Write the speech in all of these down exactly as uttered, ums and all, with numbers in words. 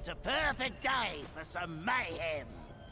It's a perfect day for some mayhem.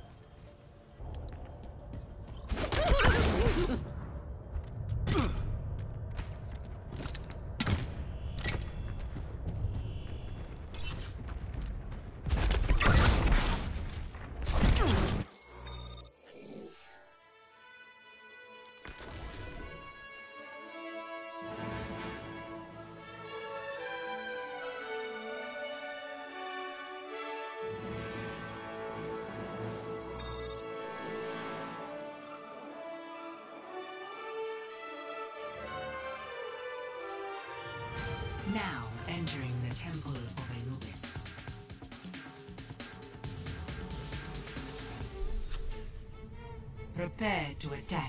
Now entering the Temple of Anubis. Prepare to attack.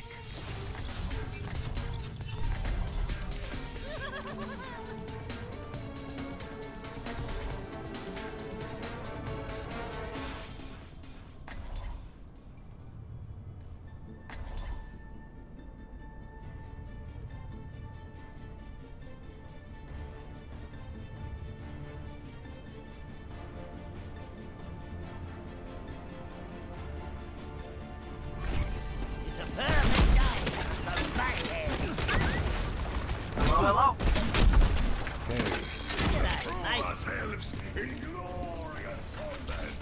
Hello? Hey. G'day, mate. Ourselves in glorious combat.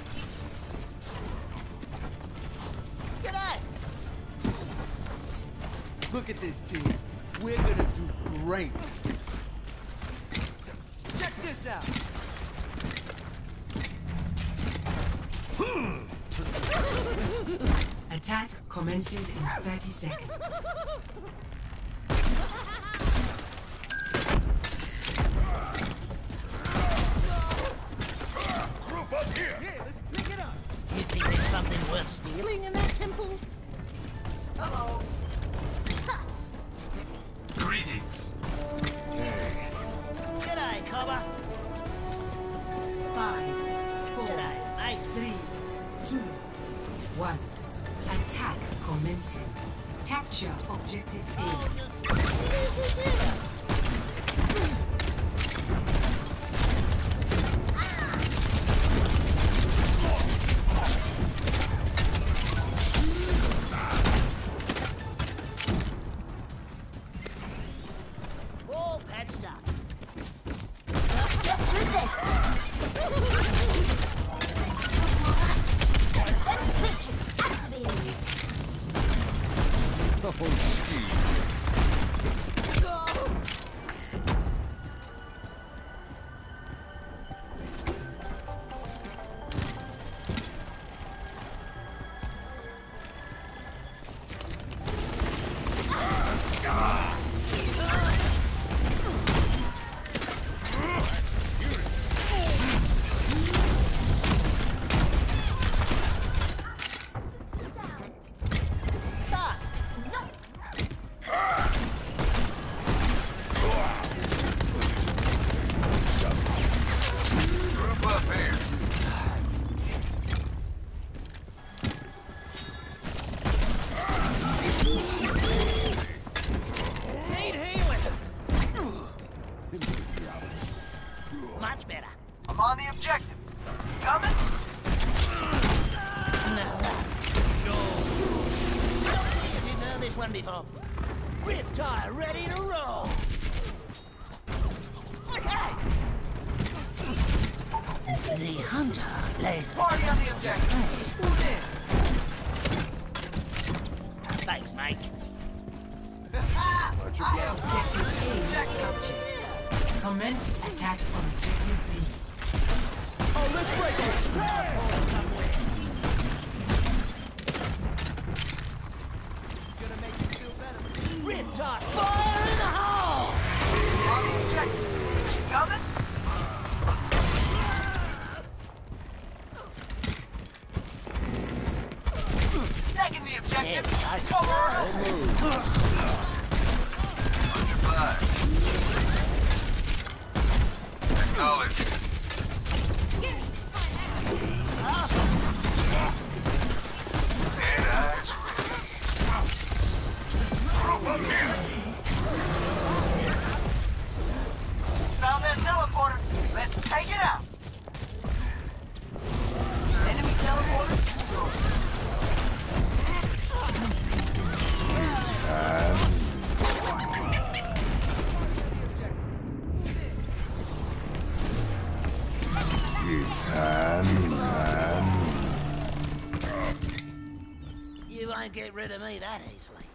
G'day. Look at this team. We're gonna do great. Check this out. Attack commences in thirty seconds. You think there's something worth stealing in that temple? Hello? Greetings. Hey. G'day, Cobber. Five, four, G'day, mate. three, two, one. Attack commencing. Capture objective A. Who's here? All patched up. Let's get through this. Activating. Oh, Steve. Need healing. Much better. I'm on the objective. Coming? Now that. Sure. Have you heard this one before? Riptide ready to roll. Okay. The hunter lays Party on the objective. Who's in? Thanks, mate. Objective A captured. Commence attack on objective B. Oh, let's break it. It's gonna make you feel better. Riptide, fire in the hole! On the objective. Coming? Taking the objective. Yes, Come on. Under fire. Acknowledge. Dead eyes. Group up here. It's time. It's time. You won't get rid of me that easily.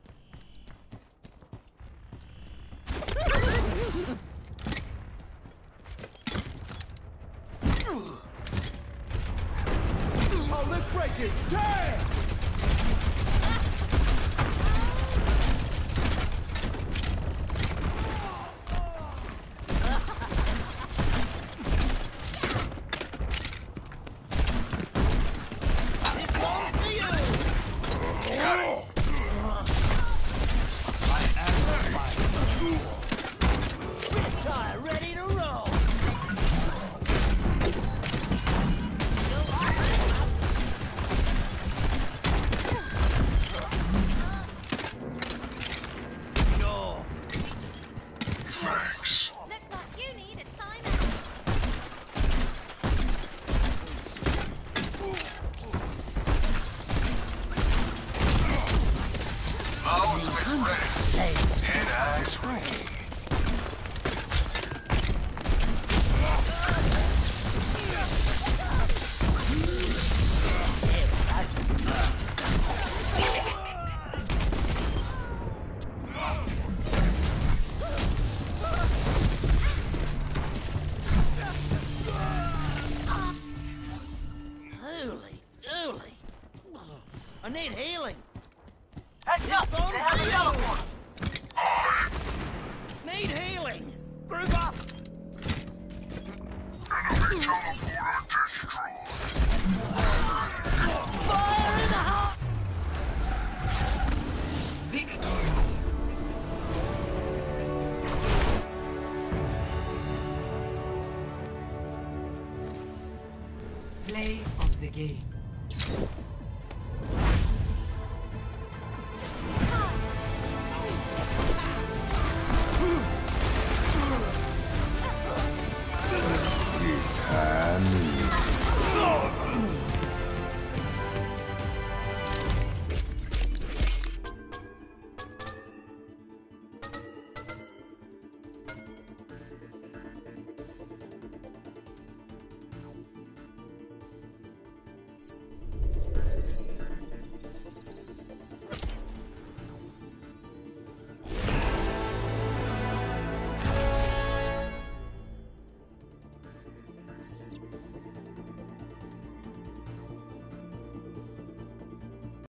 Oh, let's break it. Damn! This one's for you! Riptire ready to roll! Sure. Thanks. Looks like you need a timeout. Oh, switch ready. Ten eyes ready. Holy dooly! I need healing! Heads up! They have another one! Need healing! Group up! Fire in the heart! Victory. Play of the game. It's time.